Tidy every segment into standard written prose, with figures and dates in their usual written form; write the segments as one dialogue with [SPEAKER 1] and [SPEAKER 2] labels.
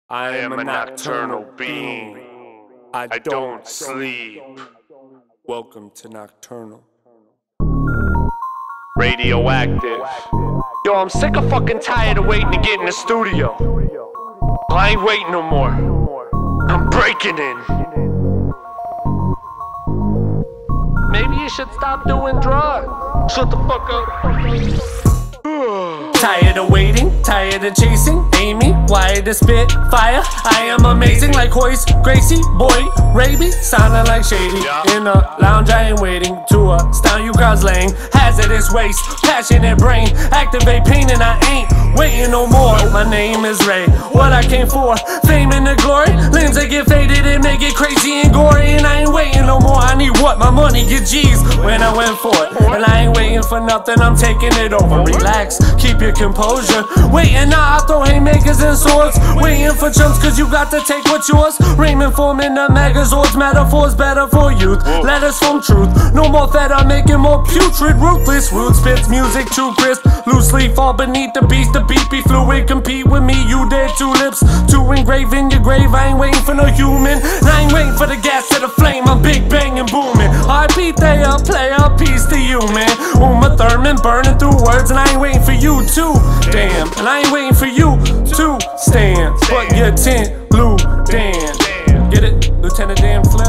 [SPEAKER 1] I am a nocturnal being. I don't sleep. Welcome to Nocturnal. Radioactive. Yo, I'm sick of fucking tired of waiting to get in the studio. I ain't waiting no more. I'm breaking in. Maybe you should stop doing drugs. Shut the fuck up. Tired of waiting, tired of chasing. Amy, wired to spit fire. I am amazing like Hoist, Gracie, Boy, Raby, sounding like Shady. In a lounge, I ain't waiting to astound you crowds laying. Hazardous waste, passionate brain, activate pain, and I ain't waiting no more. My name is Ray, what I came for, fame and the glory. Limbs that get faded and make it crazy and gory, and I ain't waiting no more. I need what? My money, get G's when I went for it, and I ain't waiting for nothing. I'm taking it over. Relax, keep your composure. Waiting now, I throw haymakers and swords. Waiting for chumps, cause you got to take what's yours. Raymond forming the megazords, metaphors better for youth. Letters from truth, no more feta, making more putrid. Ruthless root spits music too crisp. Loosely fall beneath the beast, the beat be fluid. Compete with me, you dead tulips. To engrave in your grave, I ain't waiting for no human. And I ain't waiting for the gas to the flame, I'm big bang and booming. RP Thea, player, peace to you, man. Uma Thurman burning through words, and I ain't waiting for you too. Damn, and I ain't waiting for you to stand. Put your tent, Blue Dan. Get it? Lieutenant Dan Flip?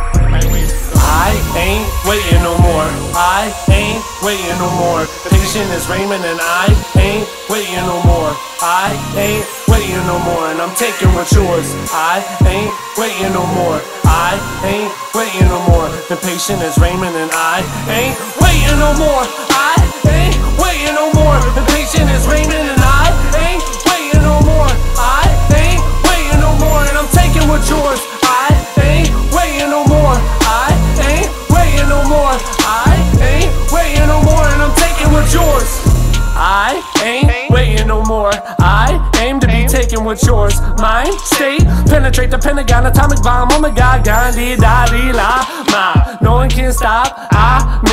[SPEAKER 1] I ain't waiting no more. I ain't waiting no more. Patient is Raymond and I ain't waiting no more. I ain't waiting no more, and I'm taking what's yours. I ain't waiting no more. I ain't waiting no more. The patient is Raymond and I ain't waiting no more. I ain't waiting no more. The patient is Raymond and I ain't waiting no more. I ain't waiting no more, and I'm taking what's yours. I ain't waiting no more. I ain't waiting no more. I ain't waiting no more, and I'm taking what's yours. I ain't waiting no more. I aim to be taking what's yours. Mind state, penetrate the Pentagon, atomic bomb. Oh my God, Gandhi, Dadi, La, Ma. No one can stop. I'm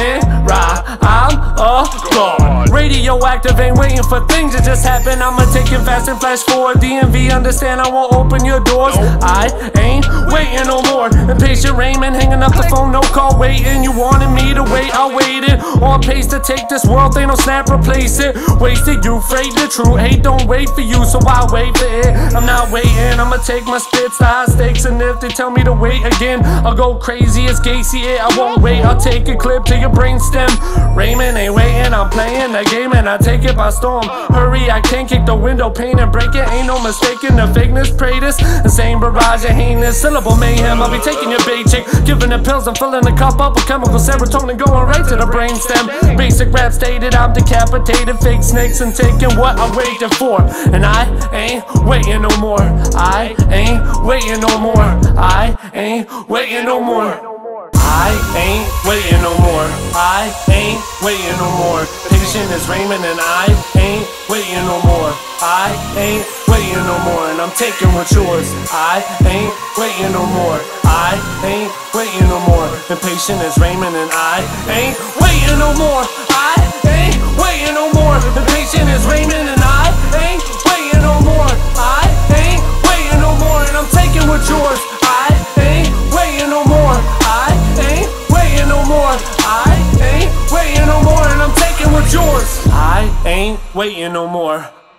[SPEAKER 1] a god. Radioactive, ain't waiting for things to just happen. I'ma take it fast and flash forward. DMV, understand I won't open your doors. I ain't waiting no more. Impatient Raymond, hanging up the phone, no call waiting. You wanted me to wait, I waited. On pace to take this world, they no snap, replace it. Wasted you, afraid the true hate don't wait for you, so I wait for it. I'm not waiting, I'ma take my spits to high stakes, and if they tell me to wait again, I'll go crazy as Gacy. I won't wait, I'll take a clip to your brainstem. Raymond ain't waiting, I'm playing the game and I take it by storm. Hurry, I can't kick the window pane and break it. Ain't no mistaking the fakeness, pray this. The same barrage of heinous syllable mayhem. I'll be taking your bait chick, giving the pills, I'm filling the cup up with chemical serotonin, going right to the brainstem. Basic rap stated, I'm decapitated, fake snakes and taking what I'm waiting for. And I ain't waiting no more. I ain't waiting no more. I ain't waiting no more. I ain't waiting no more. I ain't waiting no more. Patient is Raymond and I ain't waiting no more. I ain't waiting no more, and I'm taking what's yours. I ain't waiting no more. I ain't waiting no more. The patient is Raymond and I ain't waiting no more. I ain't waiting no more. The patient is Raymond and I ain't waiting no more. I ain't waiting no more, and I'm taking what's yours. I ain't waiting no more. I ain't waiting no more. I ain't waiting no more, and I'm taking what's yours. I ain't waiting no more.